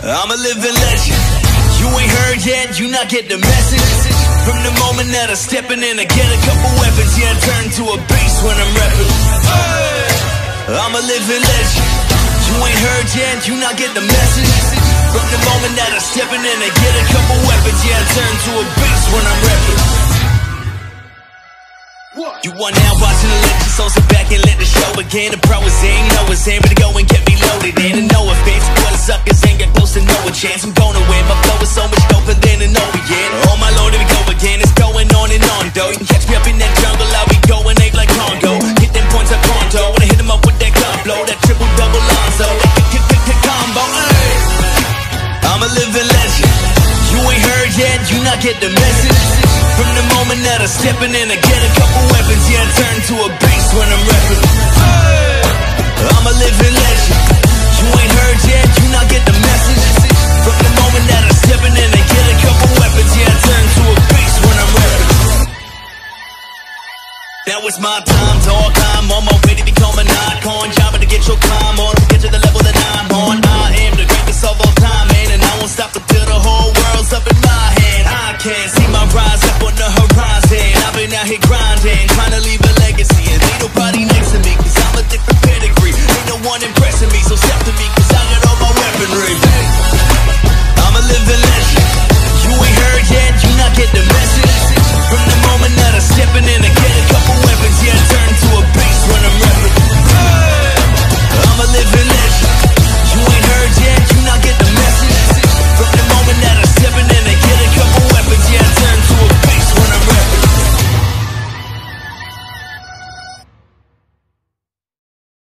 I'm a living legend. You ain't heard yet, you not get the message. From the moment that I'm stepping in, I get a couple weapons. Yeah, I turn to a beast when I'm rapping. I'm a living legend. You ain't heard yet, you not get the message. From the moment that I'm stepping in, I get a couple weapons. Yeah, I turn to a beast when I'm rapping. You are now watching the legend, so sit back and let the show begin. The pro is in, know it's in, but go and get me loaded in. And no offense, what the suckers ain't got close to no a chance. I'm gonna win, my flow is so much doper than an Orient. Oh my lord, here we go again, it's going on and on though. You can catch me up in that jungle, I'll be going ape like Congo. Hit them points like Pronto, when I hit them up with that gun blow. That triple double Lonzo, that combo, ay. I'm a living legend. You ain't heard yet, you not get the message. From the moment that I'm stepping in, I get a couple weapons. Yeah, I turn to a beast when I'm rapping. I'm a living legend. You ain't heard yet, you not get the message. From the moment that I'm stepping in, I get a couple weapons. Yeah, I turn to a beast when I'm rapping. Now it's my time, dog. I'm on my way to become an icon. Job to get your climb on, get to the level that I'm on. I am the greatest of all time, man, and I won't stop until the whole world's up in my hand. I can't see my rise up on the horizon. I've been out here grinding, trying to leave a legacy, and ain't nobody next to me.